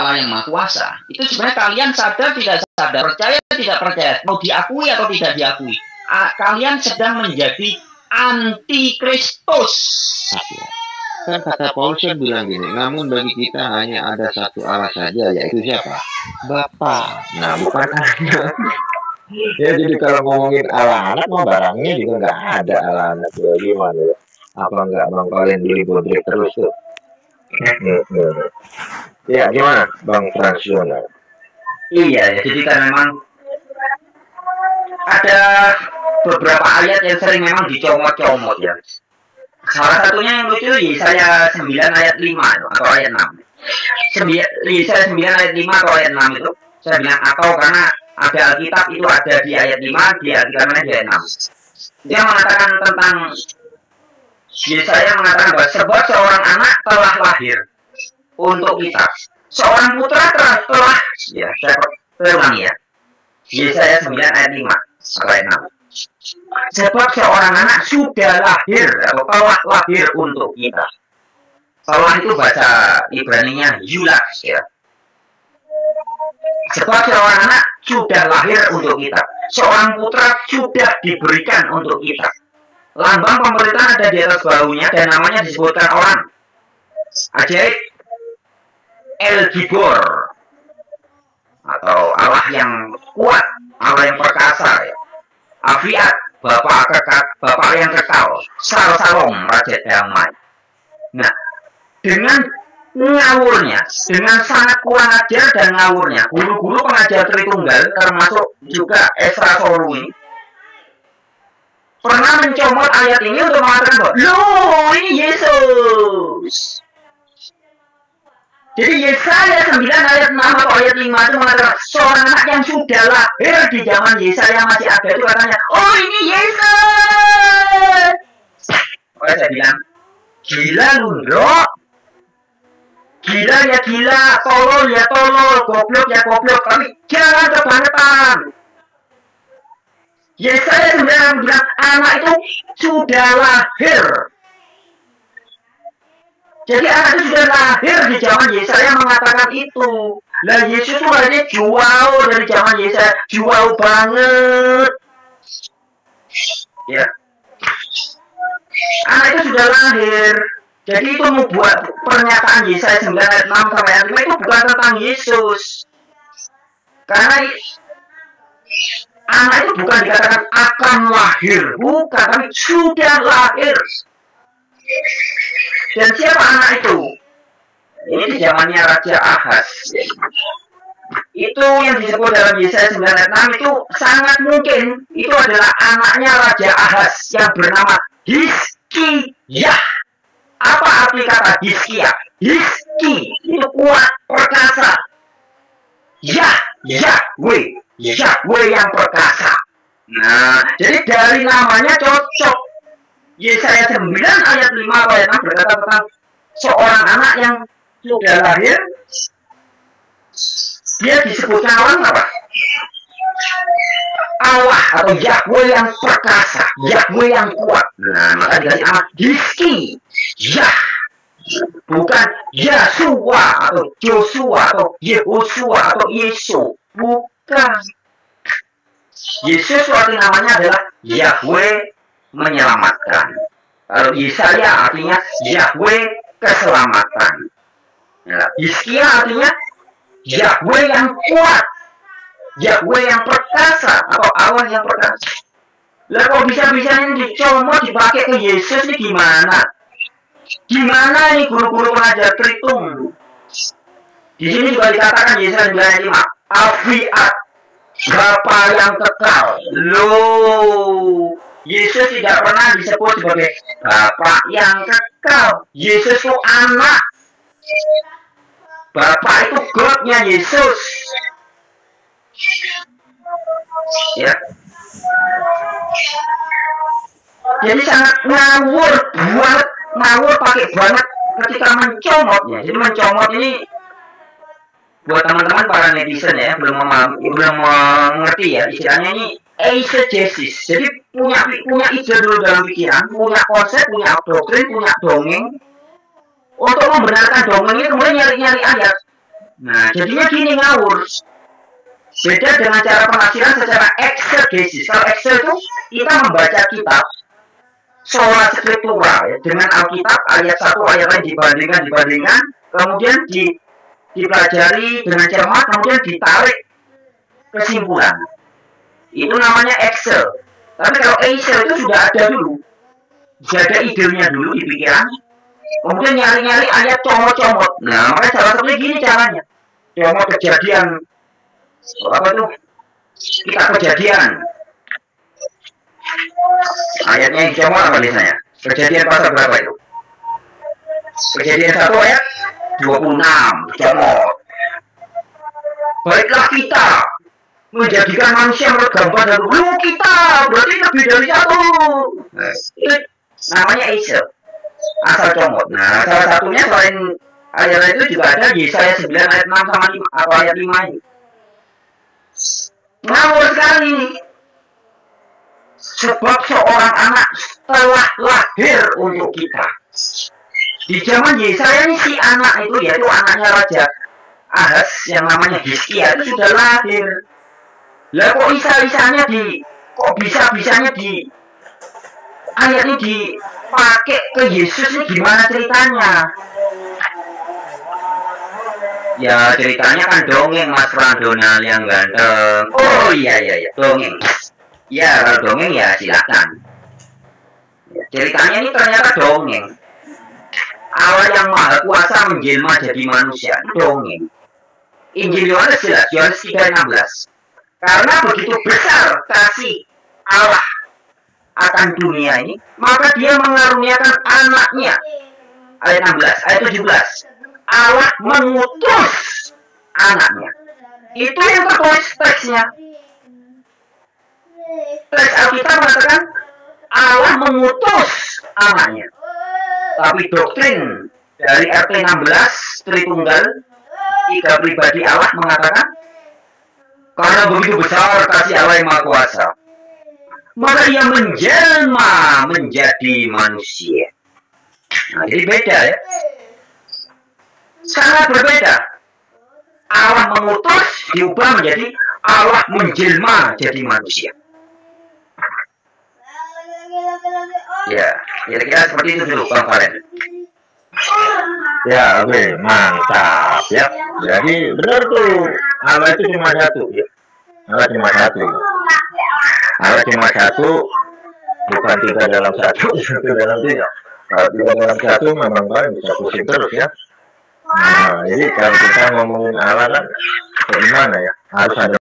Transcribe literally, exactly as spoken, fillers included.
Allah yang Maha Kuasa, itu sebenarnya kalian sadar tidak sadar, percaya tidak percaya, mau diakui atau tidak diakui, kalian sedang menjadi antikristus. Kan kata Paulus kan bilang gini, namun bagi kita hanya ada satu Allah saja, yaitu siapa? Bapa. Nah, bukan anak. Ya, jadi kalau ngomongin Allah anak, mah barangnya juga nggak ada Allah anak. Gimana ya? Apa nggak bang kalian beli bodrek terus tuh? Ya, gimana Bang Transyonar? Iya, ya, jadi kan memang ada beberapa ayat yang sering memang dicomot-comot ya. Salah satunya yang lucu Yesaya sembilan ayat lima atau ayat enam. Yesaya sembilan ayat lima atau ayat enam itu saya bilang atau karena ada Alkitab itu ada di ayat lima, di Alkitab mana di ayat enam. Dia mengatakan tentang Yesaya mengatakan bahwa sebab seorang anak telah lahir untuk kita, seorang putra telah telah ya saya ulangi ya. Yesaya sembilan ayat lima atau ayat enam. Sebab seorang anak sudah lahir atau telah lahir untuk kita. Telah itu bahasa Ibrani-nya yulad ya. Sebab seorang anak sudah lahir untuk kita. Seorang putra sudah diberikan untuk kita. Lambang pemerintahan ada di atas bahunya dan namanya disebutkan orang. Ajaib, El Gibor, atau Allah yang kuat, Allah yang perkasa ya. Afiat, Bapak kekal, Bapak yang kekal, Sal Salom, Raja Damai. Nah, dengan ngawurnya, dengan sangat kurang ajar dan ngawurnya, guru-guru pengajar Tritunggal, termasuk juga Esra Soruni, pernah mencomot ayat ini untuk mengatakan bahwa, loh, ini Yesus. Jadi Yesaya sembilan ayat enam atau ayat lima itu mengatakan seorang anak yang sudah lahir di zaman Yesaya masih ada itu katanya, oh ini Yesus. Oh saya bilang, gila lu bro, gila ya gila, tolol ya tolol, goblok ya goblok, tapi jangan kebangetan. Yesaya sembilan bilang anak itu sudah lahir. Jadi anak itu sudah lahir di zaman Yesaya mengatakan itu. Lah Yesus itu lahirnya jauh dari zaman Yesaya, jauh banget. Ya. Anak itu sudah lahir. Jadi itu membuat pernyataan Yesaya sembilan ayat enam sampai ayat lima itu bukan tentang Yesus. Karena anak itu bukan dikatakan akan lahir, bukan, tapi sudah lahir. Dan siapa anak itu? Ini di zamannya Raja Ahaz. Itu yang disebut dalam Yesaya sembilan ayat enam itu sangat mungkin itu adalah anaknya Raja Ahaz yang bernama Hizkiyah. Apa arti kata Hizkiyah? Hizki itu kuat, perkasa. Yah, Yahweh, Yahweh yang perkasa. Nah, jadi dari namanya cocok. Yesaya sembilan ayat lima atau ayat enam berkata tentang seorang anak yang sudah lahir. Dia disebutkan orang apa? Allah atau Yahweh yang perkasa, Yahweh yang kuat. Nah, maka dikasih nama Hizki, Yah, bukan Yasua atau Joshua atau Yehosua atau Yesus, bukan. Yesus suatu namanya adalah Yahweh menyelamatkan. Kalau Yesaya artinya Yahweh keselamatan. Hizkiyah artinya Yahweh yang kuat, Yahweh yang perkasa atau Allah yang perkasa. Lah kok bisa-bisanya dicomot dipakai ke Yesus ini gimana? Gimana nih guru-guru pengajar Tritung? Di sini juga dikatakan Yesaya sembilan ayat lima, Afiat, Bapa yang kekal. Loh, Yesus tidak pernah disebut sebagai Bapa yang kekal. Yesus itu anak. Bapa itu God-nya Yesus. Ya. Jadi sangat ngawur banget, ngawur pakai banget ketika mencomotnya. Jadi mencomot ini buat teman-teman para netizen ya belum memahami, belum mengerti ya istilahnya ini eisegesis. Jadi punya punya ide dulu dalam pikiran, punya konsep, punya doktrin, punya dongeng. Untuk membenarkan dongeng ini kemudian nyari-nyari ayat. Nah, jadinya gini ngawur. Beda dengan cara penafsiran secara eksegesis. Kalau Excel itu kita membaca kitab sola scriptura ya, dengan Alkitab ayat satu ayat lain dibandingkan dibandingkan, kemudian di, dipelajari dengan cermat, kemudian ditarik kesimpulan. Itu namanya Excel. Tapi kalau Excel itu sudah ada dulu, sudah ada idenya dulu di pikiran, kemudian nyari-nyari ayat comot-comot. Nah, makanya salah satunya gini caranya. Comot kejadian apa tuh? Kita kejadian. Ayatnya yang comot apa biasanya? Kejadian pasal berapa itu? Kejadian satu ayat dua puluh enam. Comot. Baiklah kita menjadikan manusia menurut gambar dan lu kita berarti lebih dari satu. Nah, itu namanya Excel. Asal comot. Nah, salah satunya selain ayat itu juga ada Yesaya sembilan ayat enam sama lima atau ayat lima ini. Ngawur sekali ini. Sebab seorang anak telah lahir untuk kita. Di zaman Yesaya ini si anak itu yaitu anaknya Raja Ahaz yang namanya Hizkia itu sudah lahir. Lah kok isa-isanya di kok bisa-bisanya di ayat ini dipakai ke Yesus ini gimana ceritanya? Ya ceritanya kan dongeng Mas Randonal yang ganteng. Oh iya iya iya dongeng. Ya kalau dongeng ya silakan. Ya, ceritanya ini ternyata dongeng. Allah yang maha kuasa menjelma jadi manusia itu dongeng. Injil Yohanes jelas Yohanes tiga enam belas. Karena begitu besar kasih Allah akan dunia ini, maka dia mengaruniakan anaknya. Ayat enam belas, ayat tujuh belas. Allah mengutus anaknya. Itu yang tertulis teksnya. Teks Alkitab mengatakan Allah mengutus anaknya. Tapi doktrin dari R T enam belas Tritunggal, tiga pribadi Allah mengatakan karena begitu besar kasih Allah yang Maha Kuasa, maka ia menjelma menjadi manusia. Nah, jadi beda ya. Sangat berbeda. Allah mengutus diubah menjadi Allah menjelma jadi manusia. Ya, kira-kira seperti itu dulu, Bang Valen. Ya, oke, okay, mantap ya. Jadi benar tuh, Allah itu cuma satu ya. Allah cuma satu. Allah cuma satu, bukan tiga dalam satu, satu dalam tiga. Kalau tiga dalam satu memang kan bisa pusing terus ya. Nah, jadi kalau kita ngomongin Allah kan, gimana ya? Harus ada